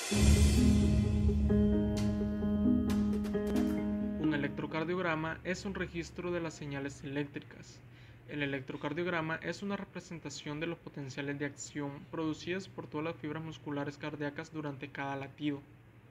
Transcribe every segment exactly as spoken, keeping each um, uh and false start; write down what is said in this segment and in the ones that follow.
Un electrocardiograma es un registro de las señales eléctricas. El electrocardiograma es una representación de los potenciales de acción producidos por todas las fibras musculares cardíacas durante cada latido.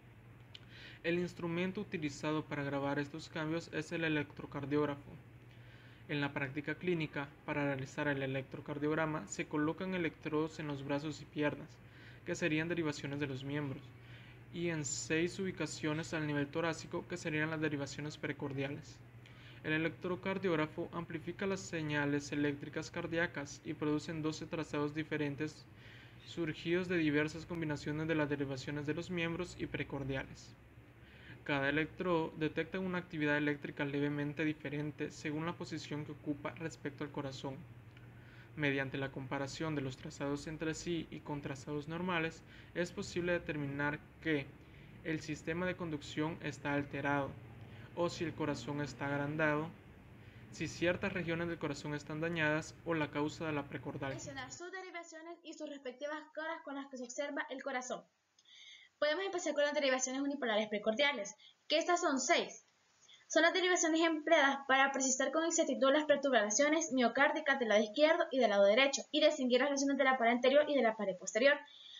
El instrumento utilizado para grabar estos cambios es el electrocardiógrafo. En la práctica clínica, para realizar el electrocardiograma, se colocan electrodos en los brazos y piernas, que serían derivaciones de los miembros, y en seis ubicaciones al nivel torácico, que serían las derivaciones precordiales. El electrocardiógrafo amplifica las señales eléctricas cardíacas y produce doce trazados diferentes surgidos de diversas combinaciones de las derivaciones de los miembros y precordiales. Cada electrodo detecta una actividad eléctrica levemente diferente según la posición que ocupa respecto al corazón. Mediante la comparación de los trazados entre sí y con trazados normales, es posible determinar que el sistema de conducción está alterado, o si el corazón está agrandado, si ciertas regiones del corazón están dañadas o la causa de la precordial. Mencionar sus derivaciones y sus respectivas caras con las que se observa el corazón. Podemos empezar con las derivaciones unipolares precordiales, que estas son seis. Son las derivaciones empleadas para precisar con exactitud las perturbaciones miocárdicas del lado izquierdo y del lado derecho, y distinguir las lesiones de la pared anterior y de la pared posterior.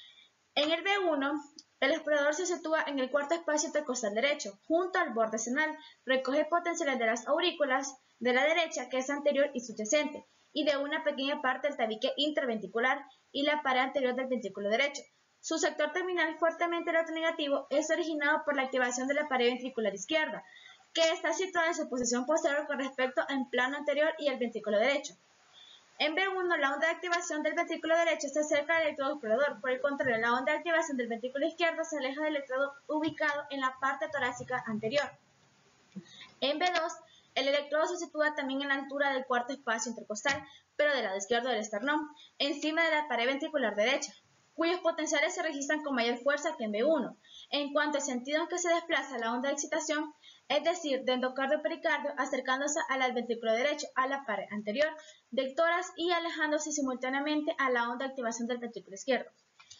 En el B uno, el explorador se sitúa en el cuarto espacio intercostal derecho, junto al borde senal, recoge potenciales de las aurículas de la derecha, que es anterior y subyacente, y de una pequeña parte del tabique interventricular y la pared anterior del ventrículo derecho. Su sector terminal fuertemente electronegativo es originado por la activación de la pared ventricular izquierda, que está situada en su posición posterior con respecto al plano anterior y el ventrículo derecho. En B uno, la onda de activación del ventrículo derecho está cerca del electrodo explorador. Por el contrario, la onda de activación del ventrículo izquierdo se aleja del electrodo ubicado en la parte torácica anterior. En B dos, el electrodo se sitúa también en la altura del cuarto espacio intercostal, pero del lado izquierdo del esternón, encima de la pared ventricular derecha, cuyos potenciales se registran con mayor fuerza que en B uno. En cuanto al sentido en que se desplaza la onda de excitación, es decir, de endocardio a pericardio, acercándose al ventrículo derecho, a la pared anterior del tórax y alejándose simultáneamente a la onda de activación del ventrículo izquierdo.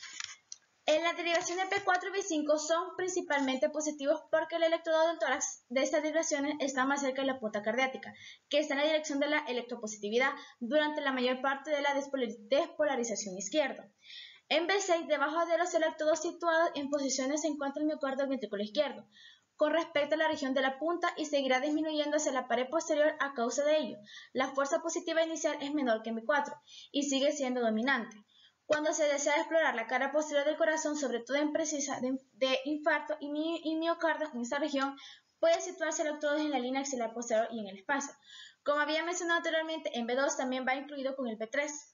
En las derivaciones B cuatro y B cinco son principalmente positivos porque el electrodo del tórax de estas derivaciones está más cerca de la punta cardiática, que está en la dirección de la electropositividad durante la mayor parte de la despolarización izquierda. En B seis, debajo de los electrodos situados en posiciones se encuentra el miocardio del ventrículo izquierdo, con respecto a la región de la punta y seguirá disminuyendo hacia la pared posterior a causa de ello. La fuerza positiva inicial es menor que en B cuatro y sigue siendo dominante. Cuando se desea explorar la cara posterior del corazón, sobre todo en precisa de, de infarto y, mi, y miocardio en esta región, puede situarse electrodos en la línea axilar posterior y en el espacio. Como había mencionado anteriormente, en B dos también va incluido con el B tres.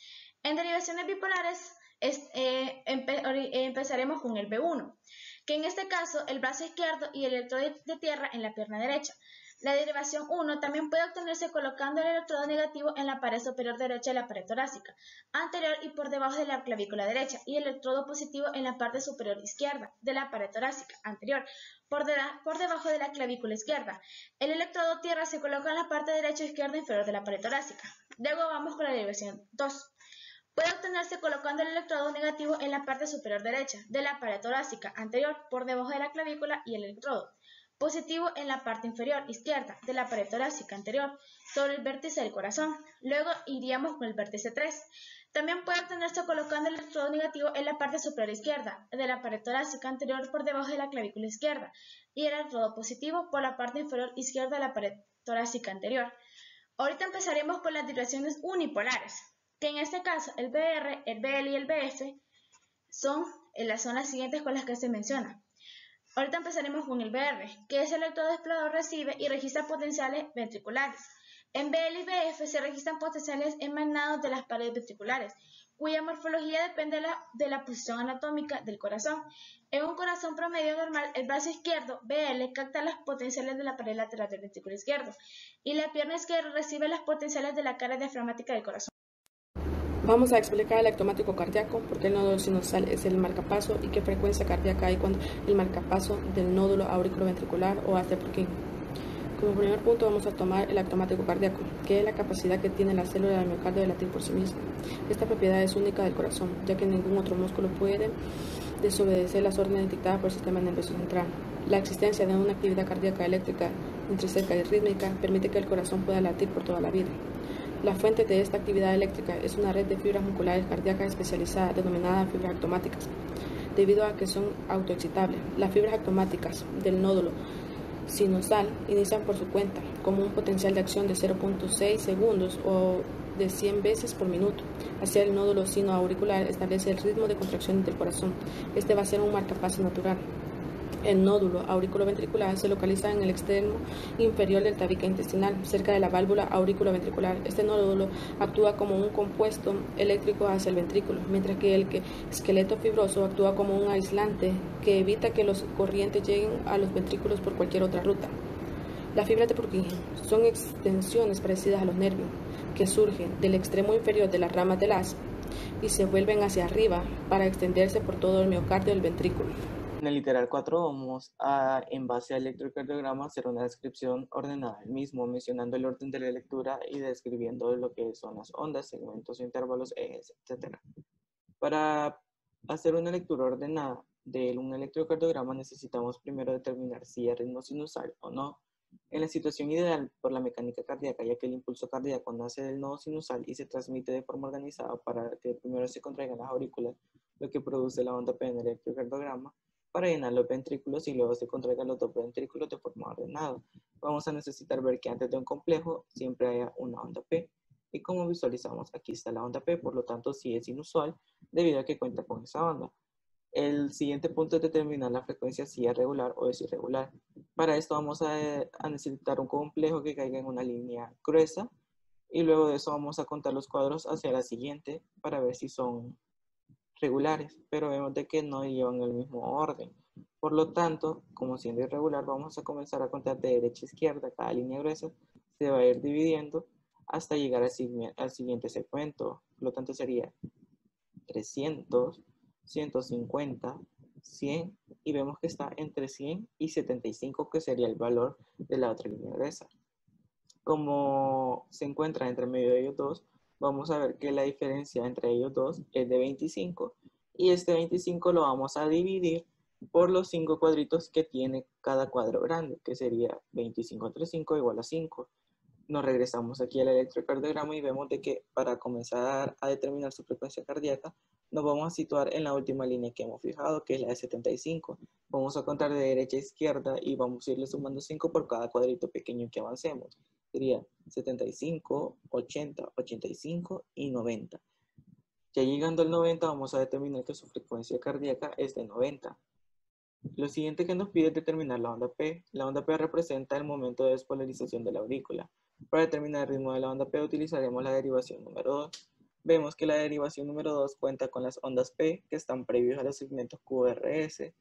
En derivaciones bipolares, Es, eh, empe empezaremos con el B uno, que en este caso el brazo izquierdo y el electrodo de tierra en la pierna derecha. La derivación uno también puede obtenerse colocando el electrodo negativo en la pared superior derecha de la pared torácica anterior y por debajo de la clavícula derecha, y el electrodo positivo en la parte superior izquierda de la pared torácica anterior por, de la, por debajo de la clavícula izquierda. El electrodo tierra se coloca en la parte derecha o izquierda inferior de la pared torácica. Luego vamos con la derivación dos. Puede obtenerse colocando el electrodo negativo en la parte superior derecha de la pared torácica anterior por debajo de la clavícula y el electrodo positivo en la parte inferior izquierda de la pared torácica anterior sobre el vértice del corazón. Luego iríamos con el vértice tres. También puede obtenerse colocando el electrodo negativo en la parte superior izquierda de la pared torácica anterior por debajo de la clavícula izquierda y el electrodo positivo por la parte inferior izquierda de la pared torácica anterior. Ahorita empezaremos con las derivaciones unipolares, que en este caso el B R, el B L y el B F son, son las siguientes con las que se menciona. Ahorita empezaremos con el B R, que es el electrodo explorador recibe y registra potenciales ventriculares. En B L y B F se registran potenciales emanados de las paredes ventriculares, cuya morfología depende de la, de la posición anatómica del corazón. En un corazón promedio normal, el brazo izquierdo, B L, capta las potenciales de la pared lateral del ventrículo izquierdo, y la pierna izquierda recibe las potenciales de la cara diafragmática del corazón. Vamos a explicar el ectomático cardíaco, porque el nódulo sinusal es el marcapaso y qué frecuencia cardíaca hay cuando el marcapaso del nódulo auriculoventricular o hace Purkinje. Como primer punto vamos a tomar el ectomático cardíaco, que es la capacidad que tiene la célula del miocardio de latir por sí misma. Esta propiedad es única del corazón, ya que ningún otro músculo puede desobedecer las órdenes dictadas por el sistema nervioso central. La existencia de una actividad cardíaca eléctrica intrínseca y rítmica permite que el corazón pueda latir por toda la vida. La fuente de esta actividad eléctrica es una red de fibras musculares cardíacas especializadas denominadas fibras actomáticas, debido a que son autoexcitables. Las fibras actomáticas del nódulo sinusal inician por su cuenta, como un potencial de acción de cero punto seis segundos o de cien veces por minuto. Así el nódulo sinoauricular establece el ritmo de contracción del corazón. Este va a ser un marcapaso natural. El nódulo auriculoventricular se localiza en el extremo inferior del tabique intestinal, cerca de la válvula auriculoventricular. Este nódulo actúa como un compuesto eléctrico hacia el ventrículo, mientras que el esqueleto fibroso actúa como un aislante que evita que los corrientes lleguen a los ventrículos por cualquier otra ruta. Las fibras de Purkinje son extensiones parecidas a los nervios, que surgen del extremo inferior de las ramas del haz y se vuelven hacia arriba para extenderse por todo el miocardio del ventrículo. En el literal cuatro vamos a, en base al electrocardiograma, hacer una descripción ordenada del mismo, mencionando el orden de la lectura y describiendo lo que son las ondas, segmentos, intervalos, ejes, etcétera. Para hacer una lectura ordenada de un electrocardiograma necesitamos primero determinar si hay ritmo sinusal o no. En la situación ideal por la mecánica cardíaca, ya que el impulso cardíaco nace del nodo sinusal y se transmite de forma organizada para que primero se contraigan las aurículas, lo que produce la onda P en el electrocardiograma, para llenar los ventrículos y luego se contraigan los dos ventrículos de forma ordenada. Vamos a necesitar ver que antes de un complejo siempre haya una onda P. Y como visualizamos, aquí está la onda P, por lo tanto sí es inusual debido a que cuenta con esa onda. El siguiente punto es determinar la frecuencia si es regular o es irregular. Para esto vamos a, a necesitar un complejo que caiga en una línea gruesa y luego de eso vamos a contar los cuadros hacia la siguiente para ver si son regulares, pero vemos de que no llevan el mismo orden. Por lo tanto, como siendo irregular, vamos a comenzar a contar de derecha a izquierda. Cada línea gruesa se va a ir dividiendo hasta llegar al, al siguiente segmento. Por lo tanto, sería trescientos, ciento cincuenta, cien, y vemos que está entre cien y setenta y cinco, que sería el valor de la otra línea gruesa. Como se encuentra entre medio de ellos dos, vamos a ver que la diferencia entre ellos dos es de veinticinco, y este veinticinco lo vamos a dividir por los cinco cuadritos que tiene cada cuadro grande, que sería veinticinco entre cinco igual a cinco. Nos regresamos aquí al electrocardiograma y vemos de que para comenzar a determinar su frecuencia cardíaca, nos vamos a situar en la última línea que hemos fijado, que es la de setenta y cinco. Vamos a contar de derecha a izquierda y vamos a irle sumando cinco por cada cuadrito pequeño que avancemos. Sería setenta y cinco, ochenta, ochenta y cinco y noventa. Ya llegando al noventa vamos a determinar que su frecuencia cardíaca es de noventa. Lo siguiente que nos pide es determinar la onda P. La onda P representa el momento de despolarización de la aurícula. Para determinar el ritmo de la onda P utilizaremos la derivación número dos. Vemos que la derivación número dos cuenta con las ondas P que están previos a los segmentos Q R S.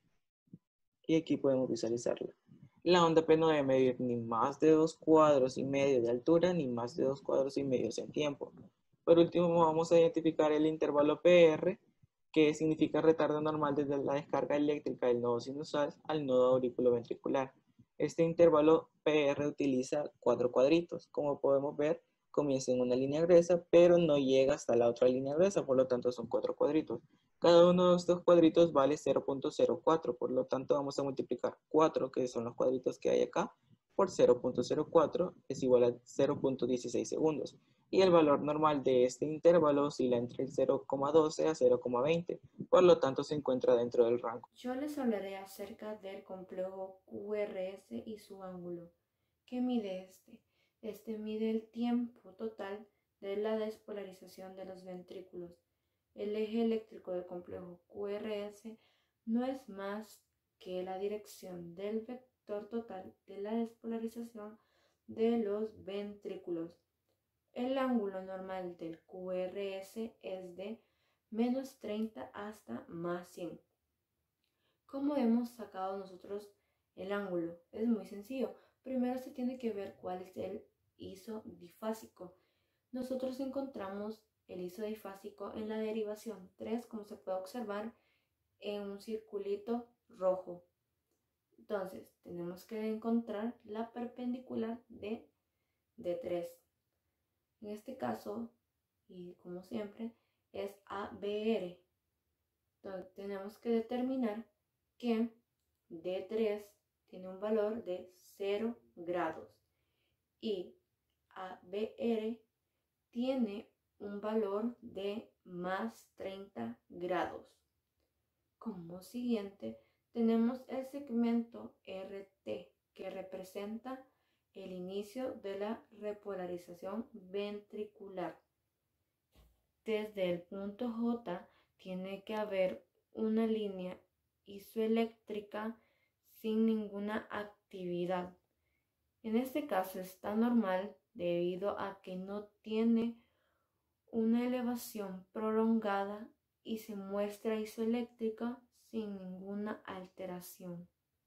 Y aquí podemos visualizarla. La onda P no debe medir ni más de dos cuadros y medio de altura ni más de dos cuadros y medio en tiempo. Por último vamos a identificar el intervalo P R, que significa retardo normal desde la descarga eléctrica del nodo sinusal al nodo auriculoventricular. Este intervalo P R utiliza cuatro cuadritos. Como podemos ver, comienza en una línea gruesa, pero no llega hasta la otra línea gruesa, por lo tanto son cuatro cuadritos. Cada uno de estos cuadritos vale cero punto cero cuatro, por lo tanto vamos a multiplicar cuatro, que son los cuadritos que hay acá, por cero punto cero cuatro, es igual a cero punto dieciséis segundos. Y el valor normal de este intervalo oscila entre el cero coma doce a cero coma veinte, por lo tanto se encuentra dentro del rango. Yo les hablaré acerca del complejo Q R S y su ángulo. ¿Qué mide este? Este mide el tiempo total de la despolarización de los ventrículos. El eje eléctrico del complejo Q R S no es más que la dirección del vector total de la despolarización de los ventrículos. El ángulo normal del Q R S es de menos treinta hasta más cien. ¿Cómo hemos sacado nosotros el ángulo? Es muy sencillo. Primero se tiene que ver cuál es el isodifásico. Nosotros encontramos el isodifásico en la derivación tres, como se puede observar en un circulito rojo. Entonces, tenemos que encontrar la perpendicular de, de tres. En este caso, y como siempre, es A B R. Entonces tenemos que determinar que D tres tiene un valor de cero grados y A B R tiene un valor de más treinta grados. Como siguiente, tenemos el segmento R T, que representa el inicio de la repolarización ventricular. Desde el punto J tiene que haber una línea isoeléctrica sin ninguna actividad. En este caso está normal debido a que no tiene una elevación prolongada y se muestra isoeléctrica sin ninguna alteración.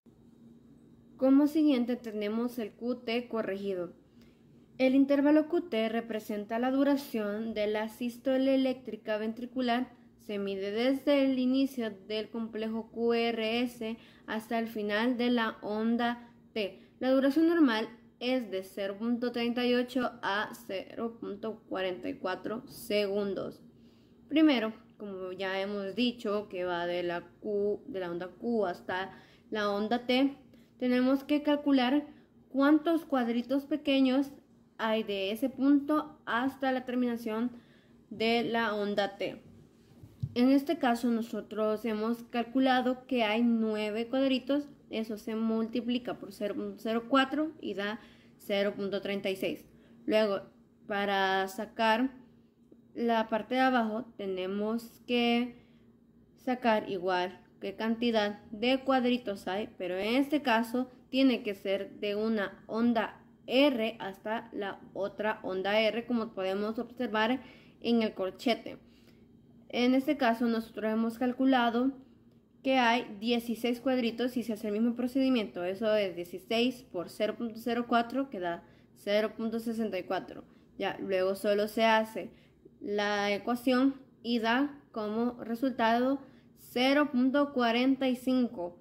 Como siguiente tenemos el Q T corregido. El intervalo Q T representa la duración de la sístole eléctrica ventricular. Se mide desde el inicio del complejo Q R S hasta el final de la onda T. La duración normal es de cero punto treinta y ocho a cero punto cuarenta y cuatro segundos. Primero, como ya hemos dicho, que va de la, Q, de la onda Q hasta la onda T, tenemos que calcular cuántos cuadritos pequeños hay de ese punto hasta la terminación de la onda T. En este caso nosotros hemos calculado que hay nueve cuadritos, eso se multiplica por cero punto cero cuatro y da cero punto treinta y seis. Luego, para sacar la parte de abajo tenemos que sacar igual qué cantidad de cuadritos hay, pero en este caso tiene que ser de una onda R hasta la otra onda R, como podemos observar en el corchete. En este caso nosotros hemos calculado que hay dieciséis cuadritos y se hace el mismo procedimiento. Eso es dieciséis por cero punto cero cuatro que da cero punto sesenta y cuatro. Ya, luego solo se hace la ecuación y da como resultado cero punto cuarenta y cinco.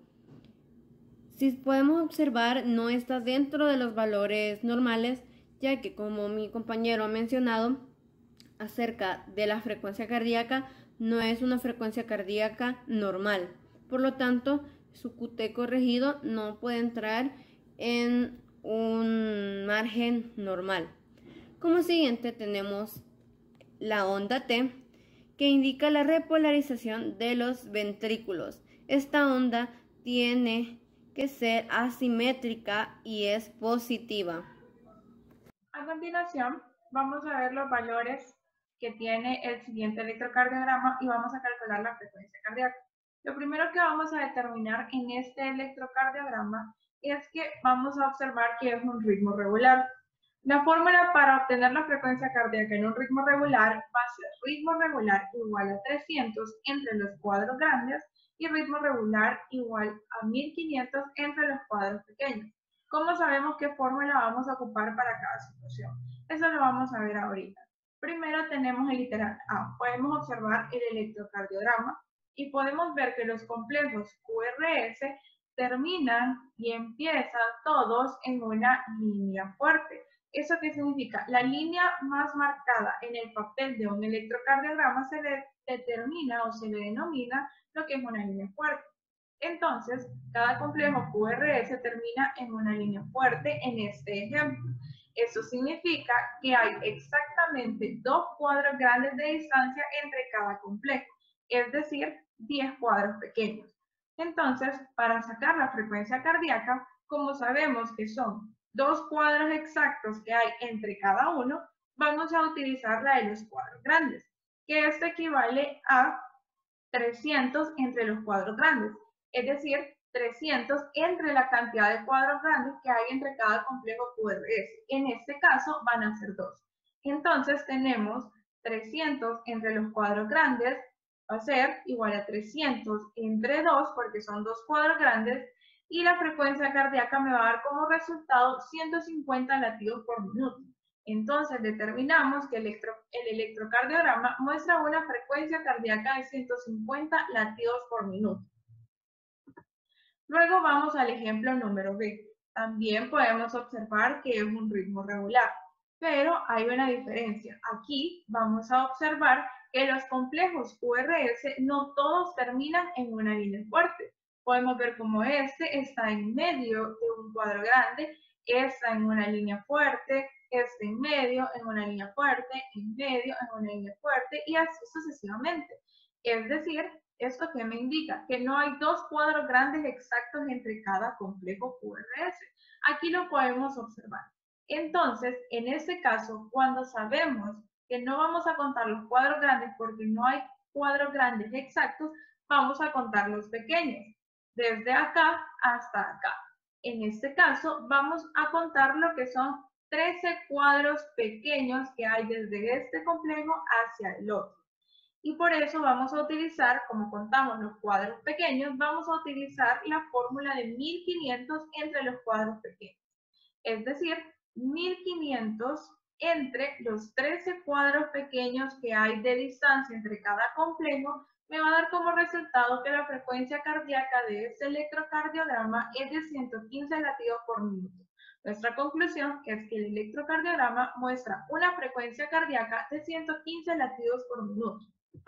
Si podemos observar, no está dentro de los valores normales, ya que como mi compañero ha mencionado acerca de la frecuencia cardíaca, no es una frecuencia cardíaca normal. Por lo tanto, su Q T corregido no puede entrar en un margen normal. Como siguiente tenemos la onda T, que indica la repolarización de los ventrículos. Esta onda tiene que ser asimétrica y es positiva. A continuación, vamos a ver los valores que tiene el siguiente electrocardiograma y vamos a calcular la frecuencia cardíaca. Lo primero que vamos a determinar en este electrocardiograma es que vamos a observar que es un ritmo regular. La fórmula para obtener la frecuencia cardíaca en un ritmo regular va a ser ritmo regular igual a trescientos entre los cuadros grandes y ritmo regular igual a mil quinientos entre los cuadros pequeños. ¿Cómo sabemos qué fórmula vamos a ocupar para cada situación? Eso lo vamos a ver ahorita. Primero tenemos el literal A. Podemos observar el electrocardiograma y podemos ver que los complejos Q R S terminan y empiezan todos en una línea fuerte. ¿Eso qué significa? La línea más marcada en el papel de un electrocardiograma se le determina o se le denomina lo que es una línea fuerte. Entonces, cada complejo Q R S termina en una línea fuerte en este ejemplo. Eso significa que hay exactamente dos cuadros grandes de distancia entre cada complejo, es decir, diez cuadros pequeños. Entonces, para sacar la frecuencia cardíaca, como sabemos que son dos cuadros exactos que hay entre cada uno, vamos a utilizar la de los cuadros grandes, que esto equivale a trescientos entre los cuadros grandes, es decir, trescientos entre la cantidad de cuadros grandes que hay entre cada complejo Q R S. En este caso van a ser dos. Entonces tenemos trescientos entre los cuadros grandes, va a ser igual a trescientos entre dos, porque son dos cuadros grandes, y la frecuencia cardíaca me va a dar como resultado ciento cincuenta latidos por minuto. Entonces determinamos que el, electro, el electrocardiograma muestra una frecuencia cardíaca de ciento cincuenta latidos por minuto. Luego vamos al ejemplo número B. También podemos observar que es un ritmo regular, pero hay una diferencia. Aquí vamos a observar que los complejos Q R S no todos terminan en una línea fuerte. Podemos ver cómo este está en medio de un cuadro grande, está en una línea fuerte, este en medio, en una línea fuerte, en medio, en una línea fuerte y así sucesivamente. Es decir, ¿esto qué me indica? Que no hay dos cuadros grandes exactos entre cada complejo Q R S. Aquí lo podemos observar. Entonces, en este caso, cuando sabemos que no vamos a contar los cuadros grandes porque no hay cuadros grandes exactos, vamos a contar los pequeños, desde acá hasta acá. En este caso, vamos a contar lo que son trece cuadros pequeños que hay desde este complejo hacia el otro. Y por eso vamos a utilizar, como contamos los cuadros pequeños, vamos a utilizar la fórmula de mil quinientos entre los cuadros pequeños. Es decir, mil quinientos entre los trece cuadros pequeños que hay de distancia entre cada complejo, me va a dar como resultado que la frecuencia cardíaca de este electrocardiograma es de ciento quince latidos por minuto. Nuestra conclusión es que el electrocardiograma muestra una frecuencia cardíaca de ciento quince latidos por minuto.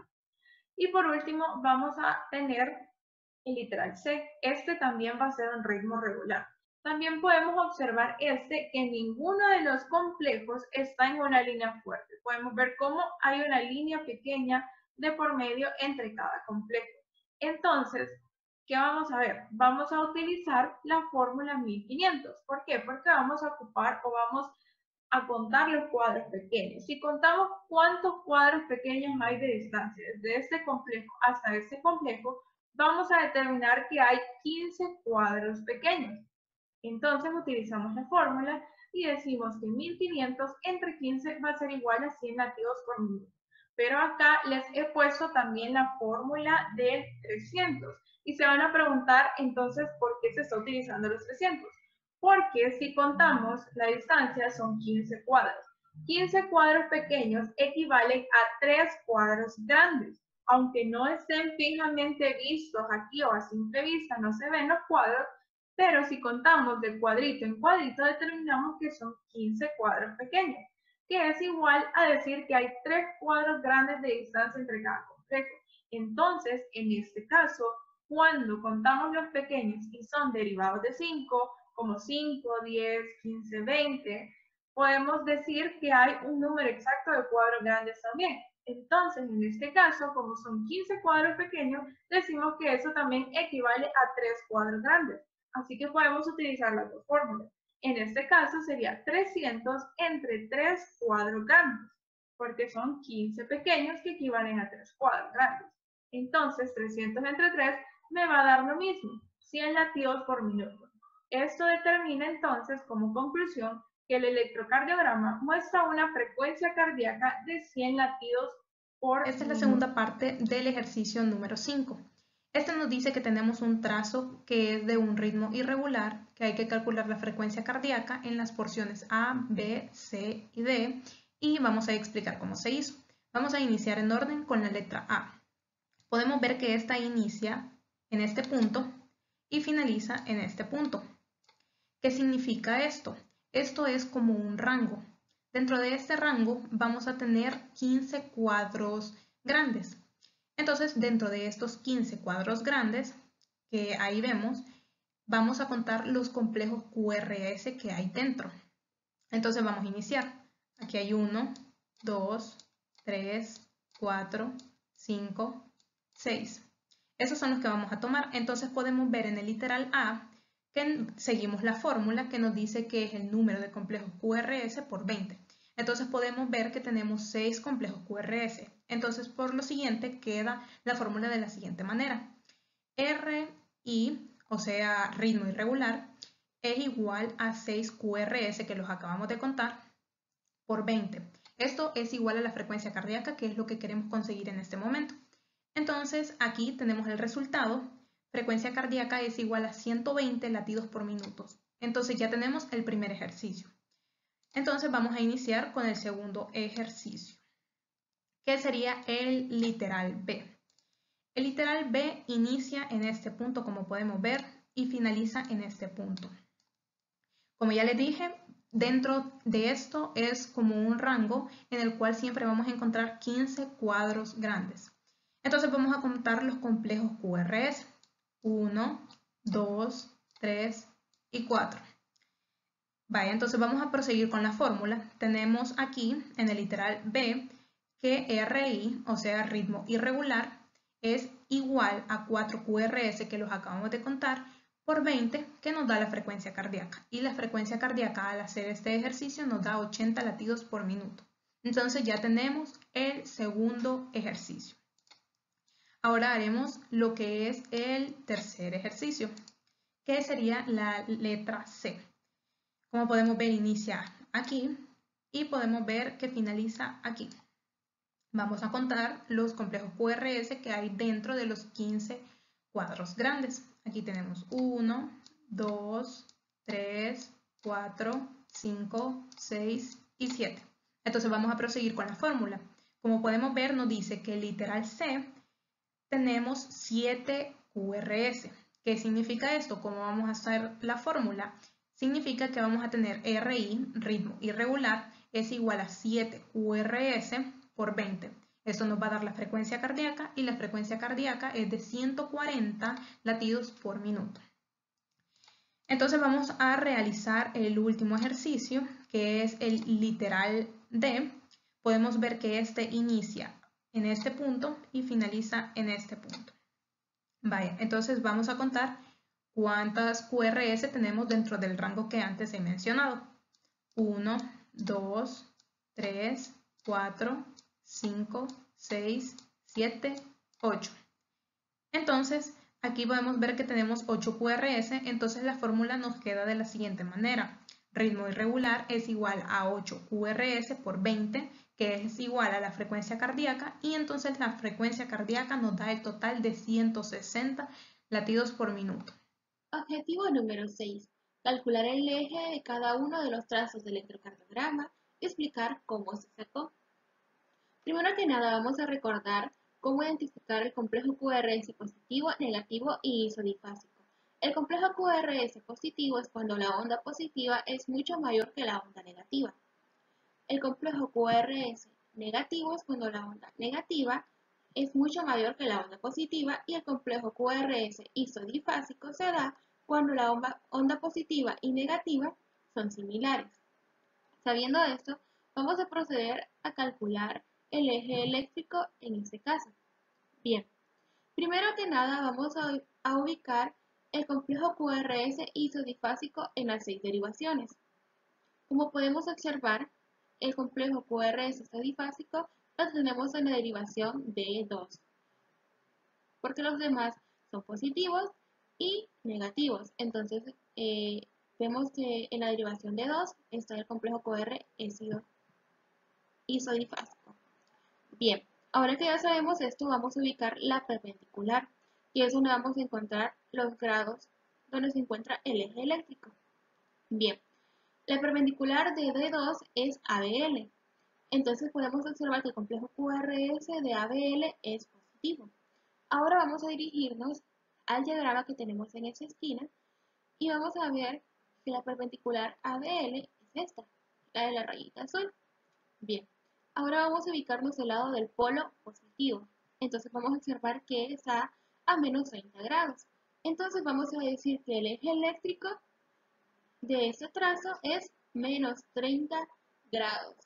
Y por último, vamos a tener el literal C. Este también va a ser un ritmo regular. También podemos observar este, que ninguno de los complejos está en una línea fuerte. Podemos ver cómo hay una línea pequeña de por medio entre cada complejo. Entonces, ¿qué vamos a ver? Vamos a utilizar la fórmula mil quinientos. ¿Por qué? Porque vamos a ocupar o vamos a contar los cuadros pequeños. Si contamos cuántos cuadros pequeños hay de distancia desde este complejo hasta este complejo, vamos a determinar que hay quince cuadros pequeños. Entonces utilizamos la fórmula y decimos que mil quinientos entre quince va a ser igual a cien latidos por minuto. Pero acá les he puesto también la fórmula del trescientos. Y se van a preguntar entonces por qué se está utilizando los trescientos. Porque si contamos la distancia son quince cuadros. quince cuadros pequeños equivalen a tres cuadros grandes. Aunque no estén fijamente vistos aquí o a simple vista, no se ven los cuadros, pero si contamos de cuadrito en cuadrito, determinamos que son quince cuadros pequeños, que es igual a decir que hay tres cuadros grandes de distancia entre cada complejo. Entonces, en este caso, cuando contamos los pequeños y son derivados de cinco, como cinco, diez, quince, veinte, podemos decir que hay un número exacto de cuadros grandes también. Entonces, en este caso, como son quince cuadros pequeños, decimos que eso también equivale a tres cuadros grandes. Así que podemos utilizar las dos fórmulas. En este caso sería trescientos entre tres cuadros grandes, porque son quince pequeños que equivalen a tres cuadros grandes. Entonces, trescientos entre tres me va a dar lo mismo, cien latidos por minuto. Esto determina entonces como conclusión que el electrocardiograma muestra una frecuencia cardíaca de cien latidos por minuto. Esta es la segunda parte del ejercicio número cinco. Este nos dice que tenemos un trazo que es de un ritmo irregular, que hay que calcular la frecuencia cardíaca en las porciones A, B, C y D, y vamos a explicar cómo se hizo. Vamos a iniciar en orden con la letra A. Podemos ver que esta inicia en este punto y finaliza en este punto. ¿Qué significa esto? Esto es como un rango. Dentro de este rango vamos a tener quince cuadros grandes. Entonces, dentro de estos quince cuadros grandes, que ahí vemos, vamos a contar los complejos Q R S que hay dentro. Entonces, vamos a iniciar. Aquí hay uno, dos, tres, cuatro, cinco, seis. Esos son los que vamos a tomar. Entonces, podemos ver en el literal A que seguimos la fórmula que nos dice que es el número de complejos Q R S por veinte. Entonces podemos ver que tenemos seis complejos Q R S. Entonces, por lo siguiente, queda la fórmula de la siguiente manera. R I, o sea, ritmo irregular, es igual a seis Q R S, que los acabamos de contar, por veinte. Esto es igual a la frecuencia cardíaca, que es lo que queremos conseguir en este momento. Entonces, aquí tenemos el resultado. Frecuencia cardíaca es igual a ciento veinte latidos por minuto. Entonces, ya tenemos el primer ejercicio. Entonces vamos a iniciar con el segundo ejercicio, que sería el literal B. El literal B inicia en este punto, como podemos ver, y finaliza en este punto. Como ya les dije, dentro de esto es como un rango en el cual siempre vamos a encontrar quince cuadros grandes. Entonces vamos a contar los complejos Q R S. uno, dos, tres y cuatro. Vaya, entonces vamos a proseguir con la fórmula. Tenemos aquí en el literal B que R I, o sea, ritmo irregular, es igual a cuatro Q R S, que los acabamos de contar, por veinte, que nos da la frecuencia cardíaca. Y la frecuencia cardíaca al hacer este ejercicio nos da ochenta latidos por minuto. Entonces ya tenemos el segundo ejercicio. Ahora haremos lo que es el tercer ejercicio, que sería la letra C. Como podemos ver, inicia aquí y podemos ver que finaliza aquí. Vamos a contar los complejos Q R S que hay dentro de los quince cuadros grandes. Aquí tenemos uno, dos, tres, cuatro, cinco, seis y siete. Entonces vamos a proseguir con la fórmula. Como podemos ver, nos dice que el literal C tenemos siete Q R S. ¿Qué significa esto? ¿Cómo vamos a hacer la fórmula? Significa que vamos a tener R I, ritmo irregular, es igual a siete Q R S por veinte. Esto nos va a dar la frecuencia cardíaca y la frecuencia cardíaca es de ciento cuarenta latidos por minuto. Entonces vamos a realizar el último ejercicio, que es el literal D. Podemos ver que este inicia en este punto y finaliza en este punto. Vaya, entonces vamos a contar cuántas Q R S tenemos dentro del rango que antes he mencionado. uno, dos, tres, cuatro, cinco, seis, siete, ocho. Entonces, aquí podemos ver que tenemos ocho Q R S, entonces la fórmula nos queda de la siguiente manera. Ritmo irregular es igual a ocho Q R S por veinte, que es igual a la frecuencia cardíaca, y entonces la frecuencia cardíaca nos da el total de ciento sesenta latidos por minuto. Objetivo número seis. Calcular el eje de cada uno de los trazos del electrocardiograma y explicar cómo se sacó. Primero que nada vamos a recordar cómo identificar el complejo Q R S positivo, negativo y isodifásico. El complejo Q R S positivo es cuando la onda positiva es mucho mayor que la onda negativa. El complejo Q R S negativo es cuando la onda negativa es mucho mayor que la onda positiva, y el complejo Q R S isodifásico se da cuando la onda, onda positiva y negativa son similares. Sabiendo esto, vamos a proceder a calcular el eje eléctrico en este caso. Bien, primero que nada vamos a, a ubicar el complejo Q R S isodifásico en las seis derivaciones. Como podemos observar, el complejo Q R S isodifásico lo tenemos en la derivación de dos, porque los demás son positivos y negativos. Entonces, eh, vemos que en la derivación de dos está el complejo Q R S isodifásico. Bien, ahora que ya sabemos esto, vamos a ubicar la perpendicular, y es donde vamos a encontrar los grados donde se encuentra el eje eléctrico. Bien, la perpendicular de D dos es A B L. Entonces podemos observar que el complejo Q R S de A B L es positivo. Ahora vamos a dirigirnos al diagrama que tenemos en esa esquina y vamos a ver que la perpendicular A B L es esta, la de la rayita azul. Bien, ahora vamos a ubicarnos del lado del polo positivo. Entonces vamos a observar que está a menos treinta grados. Entonces vamos a decir que el eje eléctrico de este trazo es menos treinta grados.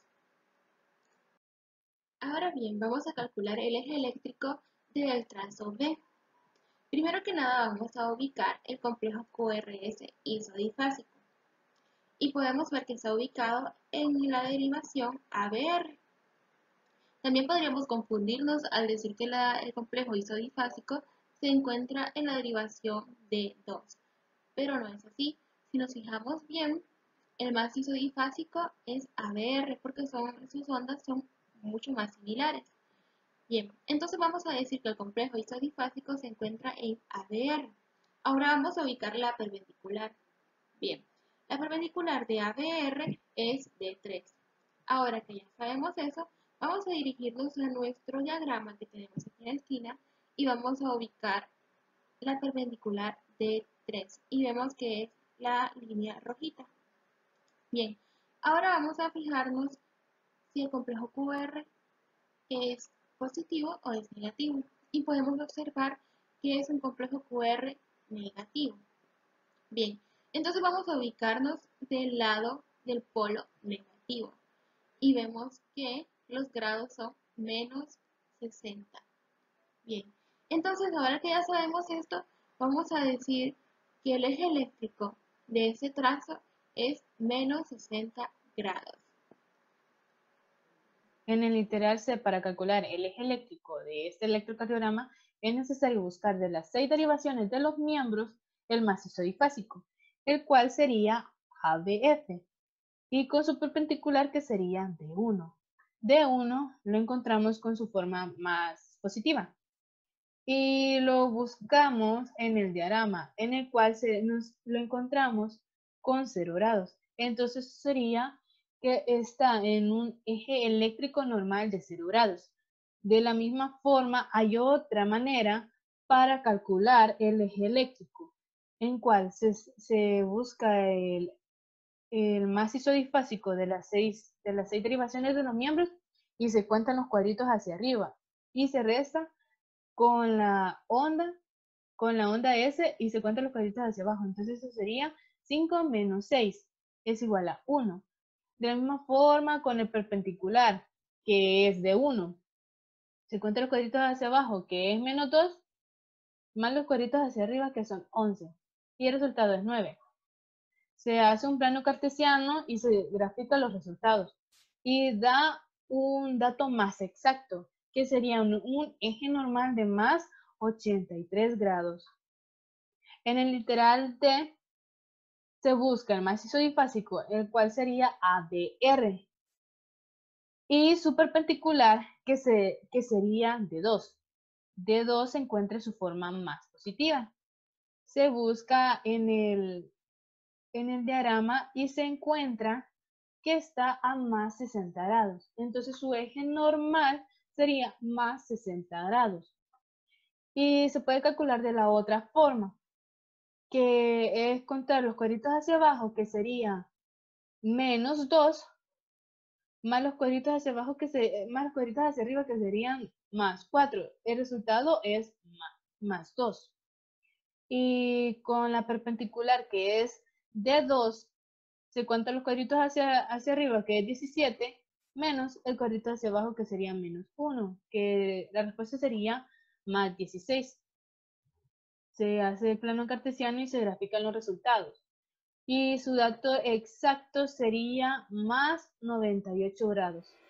Ahora bien, vamos a calcular el eje eléctrico del trazo B. Primero que nada vamos a ubicar el complejo Q R S isodifásico. Y podemos ver que está ubicado en la derivación A B R. También podríamos confundirnos al decir que la, el complejo isodifásico se encuentra en la derivación de dos. Pero no es así. Si nos fijamos bien, el más isodifásico es A B R porque son, sus ondas son mucho más similares. Bien, entonces vamos a decir que el complejo isodifásico se encuentra en A B R. Ahora vamos a ubicar la perpendicular. Bien, la perpendicular de A B R es D tres. Ahora que ya sabemos eso, vamos a dirigirnos a nuestro diagrama que tenemos aquí en la esquina y vamos a ubicar la perpendicular D tres. Y vemos que es la línea rojita. Bien, Ahora vamos a fijarnos si el complejo Q R es positivo o es negativo. Y podemos observar que es un complejo Q R negativo. Bien, entonces vamos a ubicarnos del lado del polo negativo. Y vemos que los grados son menos sesenta. Bien, entonces ahora que ya sabemos esto, vamos a decir que el eje eléctrico de ese trazo es menos sesenta grados. En el literal C, para calcular el eje eléctrico de este electrocardiograma, es necesario buscar de las seis derivaciones de los miembros el macizo difásico, el cual sería A B F, y con su perpendicular, que sería D uno. D uno lo encontramos con su forma más positiva, y lo buscamos en el diagrama, en el cual se nos lo encontramos con cero grados. Entonces sería que está en un eje eléctrico normal de cero grados. De la misma forma, hay otra manera para calcular el eje eléctrico, en cual se, se busca el, el macizo difásico de las, seis, de las seis derivaciones de los miembros y se cuentan los cuadritos hacia arriba y se resta con la onda, con la onda S y se cuentan los cuadritos hacia abajo. Entonces eso sería cinco menos seis es igual a uno. De la misma forma con el perpendicular, que es de uno. Se cuentan los cuadritos hacia abajo, que es menos dos, más los cuadritos hacia arriba, que son once. Y el resultado es nueve. Se hace un plano cartesiano y se grafican los resultados. Y da un dato más exacto, que sería un, un eje normal de más ochenta y tres grados. En el literal D se busca el macizo difásico, el cual sería A B R, y su perpendicular, que, se, que sería D dos. D dos se encuentra su forma más positiva. Se busca en el, en el diagrama y se encuentra que está a más sesenta grados. Entonces su eje normal sería más sesenta grados. Y se puede calcular de la otra forma, que es contar los cuadritos hacia abajo, que sería menos dos, más los cuadritos hacia abajo, que se, más los cuadritos hacia arriba, que serían más cuatro. El resultado es más, más dos. Y con la perpendicular, que es D dos, se cuentan los cuadritos hacia, hacia arriba, que es diecisiete, menos el cuadrito hacia abajo, que sería menos uno, que la respuesta sería más dieciséis. Se hace el plano cartesiano y se grafican los resultados. Y su dato exacto sería más noventa y ocho grados.